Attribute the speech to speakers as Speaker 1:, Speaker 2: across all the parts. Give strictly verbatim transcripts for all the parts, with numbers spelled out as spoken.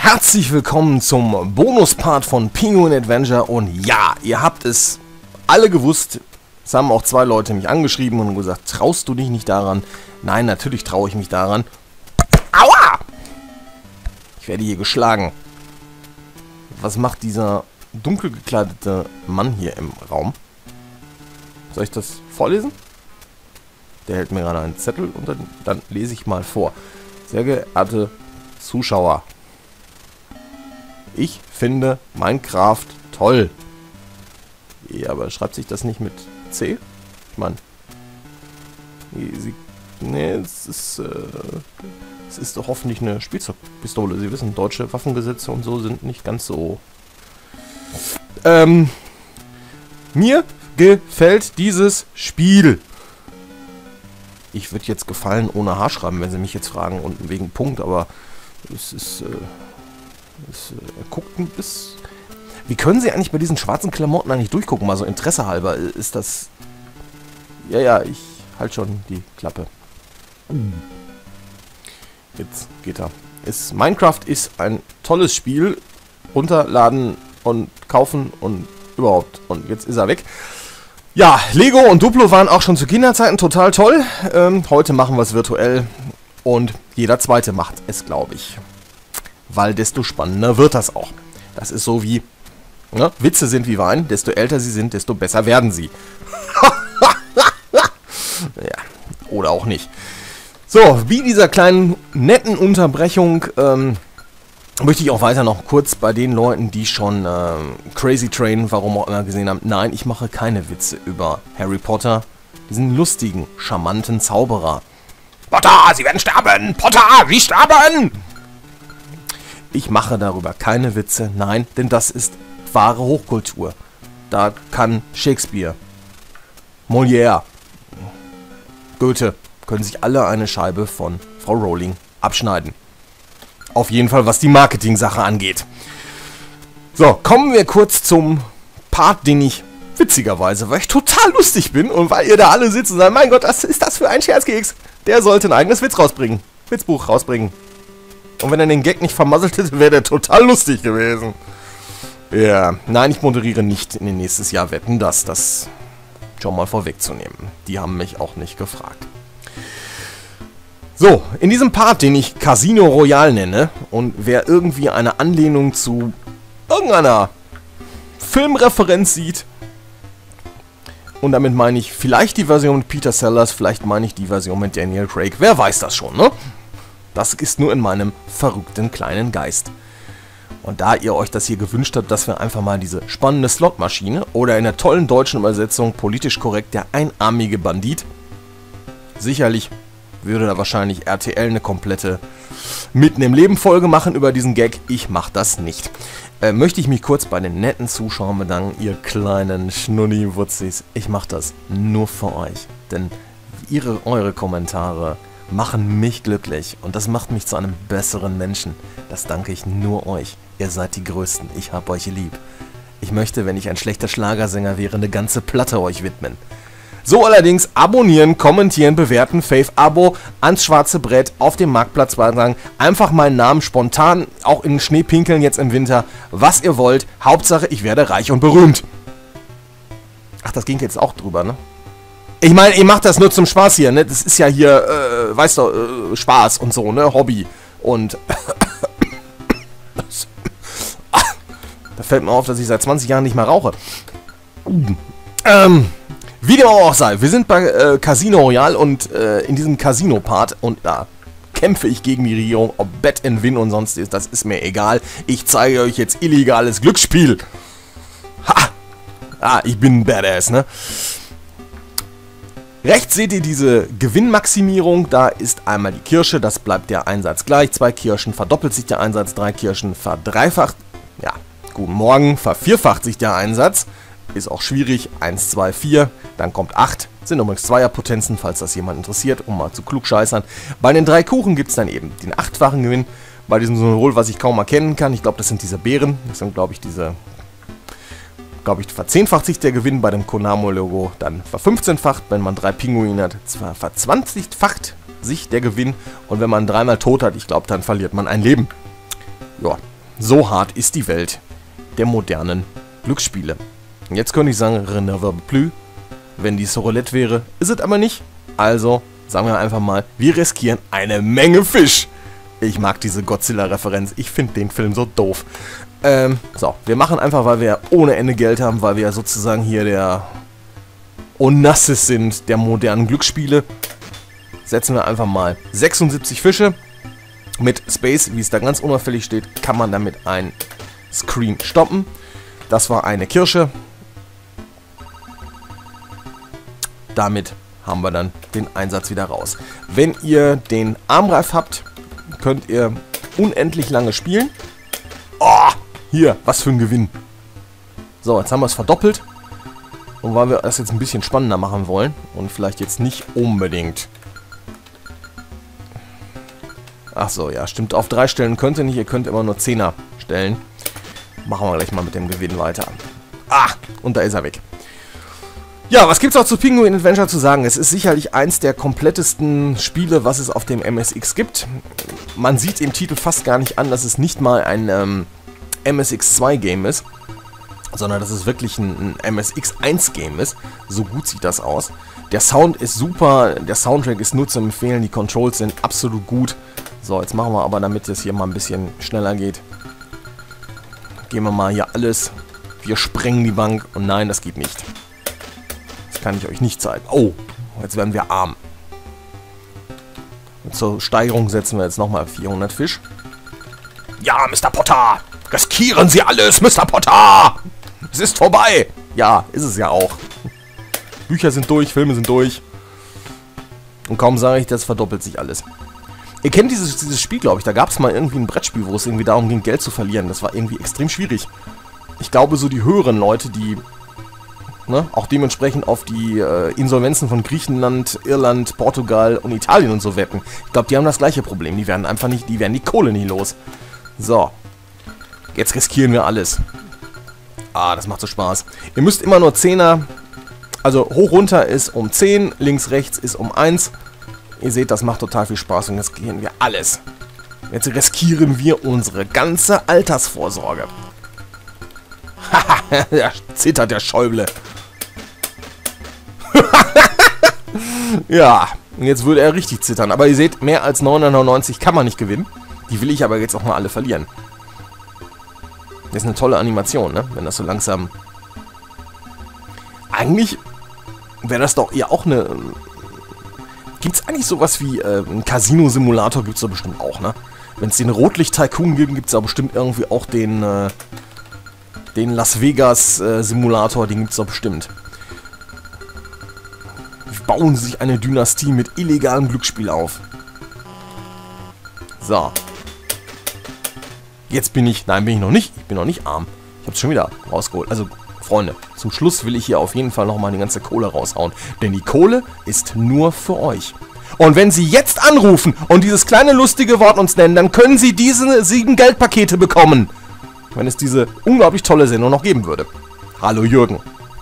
Speaker 1: Herzlich willkommen zum Bonuspart von Penguin Adventure und ja, ihr habt es alle gewusst, es haben auch zwei Leute mich angeschrieben und gesagt, traust du dich nicht daran? Nein, natürlich traue ich mich daran. Aua! Ich werde hier geschlagen. Was macht dieser dunkel gekleidete Mann hier im Raum? Soll ich das vorlesen? Der hält mir gerade einen Zettel und dann, dann lese ich mal vor. Sehr geehrte Zuschauer, ich finde Minecraft toll. Ja, aber schreibt sich das nicht mit C? Ich meine, nee, es ist, äh, es ist doch hoffentlich eine Spielzeugpistole. Sie wissen, deutsche Waffengesetze und so sind nicht ganz so. Ähm, mir gefällt dieses Spiel. Ich würde jetzt Gefallen ohne H schreiben, wenn Sie mich jetzt fragen und wegen Punkt, aber es ist, äh, es, äh, er guckt ein bisschen. Wie können Sie eigentlich bei diesen schwarzen Klamotten eigentlich durchgucken? Mal so Interesse halber. Ist das... Ja, ja, ich halt schon die Klappe. Jetzt geht er. Ist, Minecraft ist ein tolles Spiel. Runterladen und kaufen und überhaupt. Und jetzt ist er weg. Ja, Lego und Duplo waren auch schon zu Kinderzeiten total toll. Ähm, heute machen wir es virtuell. Und jeder Zweite macht es, glaube ich. Weil desto spannender wird das auch. Das ist so wie... Ne? Witze sind wie Wein. Desto älter sie sind, desto besser werden sie. Ja, oder auch nicht. So, wie dieser kleinen netten Unterbrechung ähm, möchte ich auch weiter noch kurz bei den Leuten, die schon ähm, Crazy Train, warum auch immer, gesehen haben. Nein, ich mache keine Witze über Harry Potter, diesen lustigen, charmanten Zauberer. Potter, Sie werden sterben! Potter, Sie sterben! Ich mache darüber keine Witze, nein, denn das ist wahre Hochkultur. Da kann Shakespeare, Molière, Goethe, können sich alle eine Scheibe von Frau Rowling abschneiden. Auf jeden Fall, was die Marketing-Sache angeht. So, kommen wir kurz zum Part, den ich witzigerweise, weil ich total lustig bin und weil ihr da alle sitzt und sagt, mein Gott, was ist das für ein Scherzkeks? Der sollte ein eigenes Witz rausbringen. Witzbuch rausbringen. Und wenn er den Gag nicht vermasselt hätte, wäre der total lustig gewesen. Ja, nein, ich moderiere nicht in den nächstes Jahr Wetten, das, das schon mal vorwegzunehmen. Die haben mich auch nicht gefragt. So, in diesem Part, den ich Casino Royale nenne, und wer irgendwie eine Anlehnung zu irgendeiner Filmreferenz sieht, und damit meine ich vielleicht die Version mit Peter Sellers, vielleicht meine ich die Version mit Daniel Craig, wer weiß das schon, ne? Das ist nur in meinem verrückten kleinen Geist. Und da ihr euch das hier gewünscht habt, dass wir einfach mal diese spannende Slotmaschine oder in der tollen deutschen Übersetzung politisch korrekt der einarmige Bandit, sicherlich würde da wahrscheinlich R T L eine komplette Mitten im Leben Folge machen über diesen Gag. Ich mache das nicht. Äh, möchte ich mich kurz bei den netten Zuschauern bedanken, ihr kleinen Schnulli-Wutzis. Ich mache das nur für euch, denn ihre, eure Kommentare machen mich glücklich und das macht mich zu einem besseren Menschen. Das danke ich nur euch. Ihr seid die Größten. Ich hab euch lieb. Ich möchte, wenn ich ein schlechter Schlagersänger wäre, eine ganze Platte euch widmen. So allerdings abonnieren, kommentieren, bewerten, Fave-Abo, ans schwarze Brett, auf dem Marktplatz sagen, einfach meinen Namen spontan, auch in den Schnee pinkeln jetzt im Winter, was ihr wollt. Hauptsache, ich werde reich und berühmt. Ach, das ging jetzt auch drüber, ne? Ich meine, ihr macht das nur zum Spaß hier, ne? Das ist ja hier, äh, weißt du, äh, Spaß und so, ne? Hobby. Und da fällt mir auf, dass ich seit zwanzig Jahren nicht mehr rauche. Ähm, wie dem auch sei, wir sind bei äh, Casino Royale und äh, in diesem Casino-Part und da kämpfe ich gegen die Regierung, ob Bet and Win und sonst ist, das ist mir egal. Ich zeige euch jetzt illegales Glücksspiel. Ha! Ah, ich bin ein Badass, ne? Rechts seht ihr diese Gewinnmaximierung, da ist einmal die Kirsche, das bleibt der Einsatz gleich, zwei Kirschen verdoppelt sich der Einsatz, drei Kirschen verdreifacht, ja, guten Morgen, vervierfacht sich der Einsatz, ist auch schwierig, eins, zwei, vier, dann kommt acht, sind übrigens Zweierpotenzen, falls das jemand interessiert, um mal zu klugscheißern. Bei den drei Kuchen gibt es dann eben den achtfachen Gewinn, bei diesem Symbol, was ich kaum erkennen kann, ich glaube das sind diese Beeren, das sind glaube ich diese... glaube ich, verzehnfacht sich der Gewinn bei dem Konami-Logo, dann verfünfzehnfacht, wenn man drei Pinguine hat, zwar verzwanzigfacht sich der Gewinn und wenn man dreimal tot hat, ich glaube, dann verliert man ein Leben. Ja, So hart ist die Welt der modernen Glücksspiele. Und jetzt könnte ich sagen, je ne veut plus. Wenn dies Roulette wäre, ist es aber nicht. Also sagen wir einfach mal, wir riskieren eine Menge Fisch. Ich mag diese Godzilla-Referenz. Ich finde den Film so doof. Ähm, so, wir machen einfach, weil wir ohne Ende Geld haben, weil wir sozusagen hier der Onassis sind der modernen Glücksspiele. Setzen wir einfach mal sechsundsiebzig Fische. Mit Space, wie es da ganz unauffällig steht, kann man damit ein Screen stoppen. Das war eine Kirsche. Damit haben wir dann den Einsatz wieder raus. Wenn ihr den Armreif habt, könnt ihr unendlich lange spielen. Oh, hier, was für ein Gewinn. So, jetzt haben wir es verdoppelt. Und weil wir das jetzt ein bisschen spannender machen wollen und vielleicht jetzt nicht unbedingt... Ach so, ja, stimmt. Auf drei Stellen könnt ihr nicht. Ihr könnt immer nur Zehner stellen. Machen wir gleich mal mit dem Gewinn weiter. Ah, und da ist er weg. Ja, was gibt's auch zu Pinguin Adventure zu sagen? Es ist sicherlich eins der komplettesten Spiele, was es auf dem M S X gibt. Man sieht im Titel fast gar nicht an, dass es nicht mal ein ähm, M S X zwei Game ist, sondern dass es wirklich ein, ein M S X eins Game ist. So gut sieht das aus. Der Sound ist super, der Soundtrack ist nur zu empfehlen, die Controls sind absolut gut. So, jetzt machen wir aber, damit es hier mal ein bisschen schneller geht, gehen wir mal hier alles. Wir sprengen die Bank und nein, das geht nicht. Das kann ich euch nicht zeigen. Oh, jetzt werden wir arm. Und zur Steigerung setzen wir jetzt nochmal vierhundert Fisch. Ja, Mister Potter! Riskieren Sie alles, Mister Potter! Es ist vorbei! Ja, ist es ja auch. Bücher sind durch, Filme sind durch. Und kaum sage ich, das verdoppelt sich alles. Ihr kennt dieses, dieses Spiel, glaube ich. Da gab es mal irgendwie ein Brettspiel, wo es irgendwie darum ging, Geld zu verlieren. Das war irgendwie extrem schwierig. Ich glaube, so die höheren Leute, die ne, auch dementsprechend auf die äh, Insolvenzen von Griechenland, Irland, Portugal und Italien und so wetten. Ich glaube, die haben das gleiche Problem. Die werden einfach nicht, die werden die Kohle nie los. So. Jetzt riskieren wir alles. Ah, das macht so Spaß. Ihr müsst immer nur Zehner... Also hoch runter ist um zehn, links rechts ist um eins. Ihr seht, das macht total viel Spaß und jetzt riskieren wir alles. Jetzt riskieren wir unsere ganze Altersvorsorge. Haha, da zittert der Schäuble. Ja, und jetzt würde er richtig zittern. Aber ihr seht, mehr als neunhundertneunundneunzig kann man nicht gewinnen. Die will ich aber jetzt auch mal alle verlieren. Das ist eine tolle Animation, ne? Wenn das so langsam... Eigentlich wäre das doch eher auch eine... Gibt es eigentlich sowas wie äh, ein Casino-Simulator? Gibt es doch bestimmt auch, ne? Wenn es den Rotlicht-Tycoon gibt, gibt es aber bestimmt irgendwie auch den, äh, den Las Vegas-Simulator. Äh, den gibt es doch bestimmt. Bauen sich eine Dynastie mit illegalem Glücksspiel auf. So. Jetzt bin ich... Nein, bin ich noch nicht. Ich bin noch nicht arm. Ich habe es schon wieder rausgeholt. Also... Freunde, zum Schluss will ich hier auf jeden Fall nochmal die ganze Kohle raushauen. Denn die Kohle ist nur für euch. Und wenn Sie jetzt anrufen und dieses kleine lustige Wort uns nennen, dann können Sie diese sieben Geldpakete bekommen. Wenn es diese unglaublich tolle Sendung noch geben würde. Hallo Jürgen.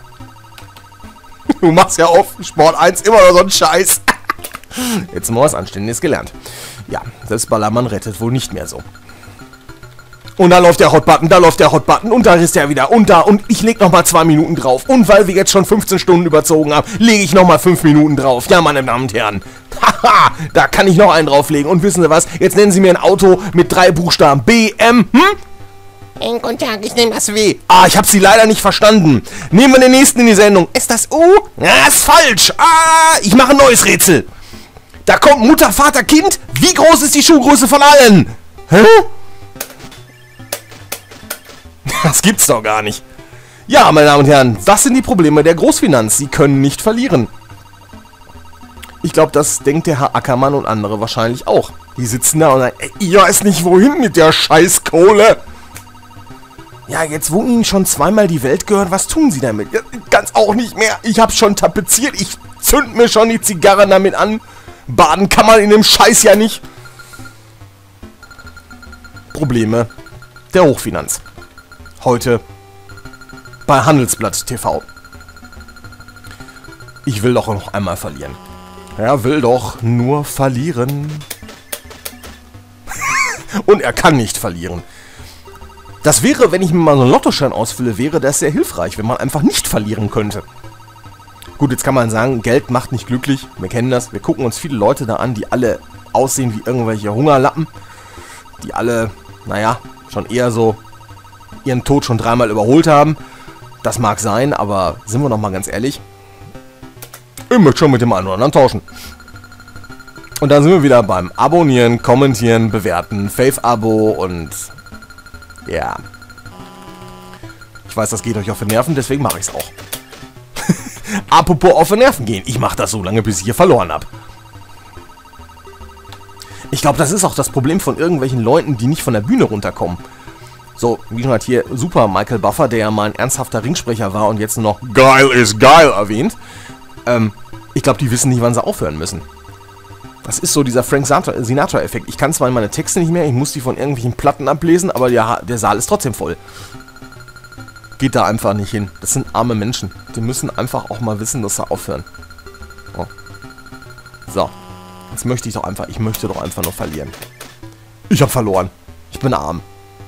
Speaker 1: Du machst ja auf Sport eins immer noch so einen Scheiß. Jetzt haben wir was Anständiges gelernt. Ja, das Ballermann rettet wohl nicht mehr so. Und da läuft der Hotbutton, da läuft der Hotbutton und da ist der wieder und da und ich leg nochmal zwei Minuten drauf. Und weil wir jetzt schon fünfzehn Stunden überzogen haben, lege ich nochmal fünf Minuten drauf. Ja, meine Damen und Herren. Haha, da kann ich noch einen drauflegen. Und wissen Sie was? Jetzt nennen Sie mir ein Auto mit drei Buchstaben. B, M, hm? Hey, guten Tag, ich nehme das W. Ah, ich habe Sie leider nicht verstanden. Nehmen wir den nächsten in die Sendung. Ist das U? Ja, ist falsch. Ah, ich mache ein neues Rätsel. Da kommt Mutter, Vater, Kind. Wie groß ist die Schuhgröße von allen? Hä? Das gibt's doch gar nicht. Ja, meine Damen und Herren, das sind die Probleme der Großfinanz. Sie können nicht verlieren. Ich glaube, das denkt der Herr Ackermann und andere wahrscheinlich auch. Die sitzen da und sagen, ey, ich weiß nicht wohin mit der Scheißkohle. Ja, jetzt wo Ihnen schon zweimal die Welt gehört, was tun Sie damit? Ja, ganz auch nicht mehr. Ich habe schon tapeziert. Ich zünd mir schon die Zigarren damit an. Baden kann man in dem Scheiß ja nicht. Probleme der Hochfinanz. Heute bei Handelsblatt T V. Ich will doch noch einmal verlieren. Er will doch nur verlieren. Und er kann nicht verlieren. Das wäre, wenn ich mir mal so einen Lottoschein ausfülle, wäre das sehr hilfreich, wenn man einfach nicht verlieren könnte. Gut, jetzt kann man sagen, Geld macht nicht glücklich. Wir kennen das. Wir gucken uns viele Leute da an, die alle aussehen wie irgendwelche Hungerlappen. Die alle, naja, schon eher so ihren Tod schon dreimal überholt haben. Das mag sein, aber sind wir noch mal ganz ehrlich. Ich möchte schon mit dem einen oder anderen tauschen. Und dann sind wir wieder beim Abonnieren, Kommentieren, Bewerten, Fave-Abo und... ja. Ich weiß, das geht euch auf die Nerven, deswegen mache ich es auch. Apropos auf die Nerven gehen. Ich mache das so lange, bis ich hier verloren habe. Ich glaube, das ist auch das Problem von irgendwelchen Leuten, die nicht von der Bühne runterkommen. So, wie schon hat hier super Michael Buffer, der ja mal ein ernsthafter Ringsprecher war und jetzt nur noch geil ist geil erwähnt. Ähm, ich glaube, die wissen nicht, wann sie aufhören müssen. Das ist so dieser Frank Sinatra-Effekt. Ich kann zwar meine Texte nicht mehr, ich muss die von irgendwelchen Platten ablesen, aber der, der Saal ist trotzdem voll. Geht da einfach nicht hin. Das sind arme Menschen. Die müssen einfach auch mal wissen, dass sie aufhören. Oh. So. Jetzt möchte ich doch einfach, ich möchte doch einfach nur verlieren. Ich habe verloren. Ich bin arm.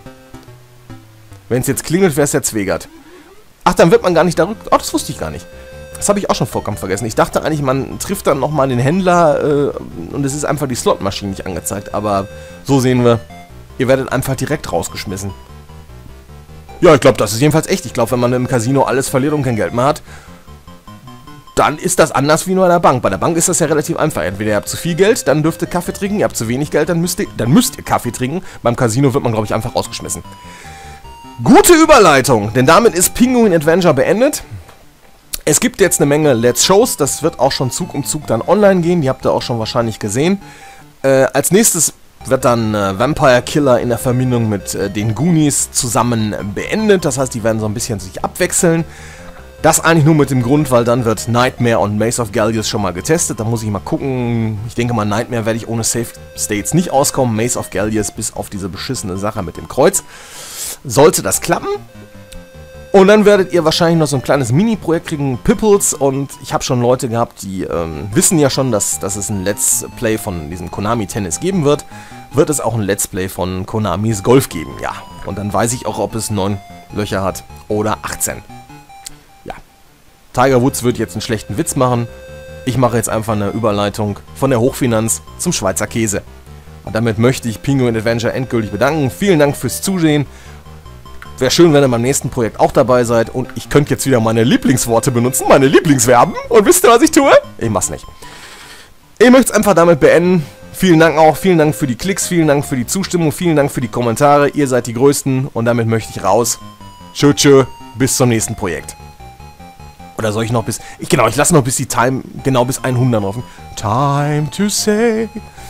Speaker 1: Wenn es jetzt klingelt, wäre es der Zwegert. Ach, dann wird man gar nicht darüber... Oh, das wusste ich gar nicht. Das habe ich auch schon vollkommen vergessen. Ich dachte eigentlich, man trifft dann nochmal den Händler äh, und es ist einfach die Slotmaschine nicht angezeigt. Aber so sehen wir, ihr werdet einfach direkt rausgeschmissen. Ja, ich glaube, das ist jedenfalls echt. Ich glaube, wenn man im Casino alles verliert und kein Geld mehr hat, dann ist das anders wie nur an der Bank. Bei der Bank ist das ja relativ einfach. Entweder ihr habt zu viel Geld, dann dürft ihr Kaffee trinken. Ihr habt zu wenig Geld, dann müsst ihr, dann müsst ihr Kaffee trinken. Beim Casino wird man, glaube ich, einfach rausgeschmissen. Gute Überleitung, denn damit ist Pinguin Adventure beendet. Es gibt jetzt eine Menge Let's Shows. Das wird auch schon Zug um Zug dann online gehen. Die habt ihr auch schon wahrscheinlich gesehen. Äh, als nächstes wird dann äh, Vampire Killer in der Verbindung mit äh, den Goonies zusammen beendet. Das heißt, die werden so ein bisschen sich abwechseln. Das eigentlich nur mit dem Grund, weil dann wird Nightmare und Maze of Gallius schon mal getestet. Da muss ich mal gucken. Ich denke mal, Nightmare werde ich ohne Save States nicht auskommen. Maze of Gallius bis auf diese beschissene Sache mit dem Kreuz. Sollte das klappen. Und dann werdet ihr wahrscheinlich noch so ein kleines Mini-Projekt kriegen, Pipples. Und ich habe schon Leute gehabt, die ähm, wissen ja schon, dass, dass es ein Let's Play von diesem Konami Tennis geben wird. Wird es auch ein Let's Play von Konamis Golf geben, ja. Und dann weiß ich auch, ob es neun Löcher hat oder achtzehn. Ja. Tiger Woods wird jetzt einen schlechten Witz machen. Ich mache jetzt einfach eine Überleitung von der Hochfinanz zum Schweizer Käse. Und damit möchte ich Pinguin Adventure endgültig bedanken. Vielen Dank fürs Zusehen. Wäre schön, wenn ihr beim nächsten Projekt auch dabei seid. Und ich könnte jetzt wieder meine Lieblingsworte benutzen, meine Lieblingsverben. Und wisst ihr, was ich tue? Ich mach's nicht. Ich möchte es einfach damit beenden. Vielen Dank auch. Vielen Dank für die Klicks. Vielen Dank für die Zustimmung. Vielen Dank für die Kommentare. Ihr seid die Größten. Und damit möchte ich raus. Tschö, tschö. Bis zum nächsten Projekt. Oder soll ich noch bis... Ich, genau, ich lasse noch bis die Time... Genau bis hundert offen. Time to say...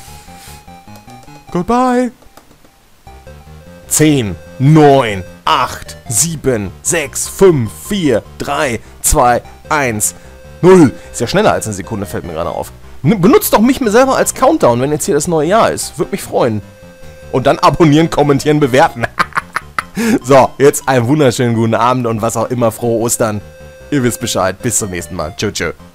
Speaker 1: Goodbye. zehn, neun, acht, sieben, sechs, fünf, vier, drei, zwei, eins, null. Ist ja schneller als eine Sekunde, fällt mir gerade auf. Benutzt doch mich mir selber als Countdown, wenn jetzt hier das neue Jahr ist. Würde mich freuen. Und dann abonnieren, kommentieren, bewerten. So, jetzt einen wunderschönen guten Abend und was auch immer. Frohe Ostern. Ihr wisst Bescheid. Bis zum nächsten Mal. Tschö, tschö.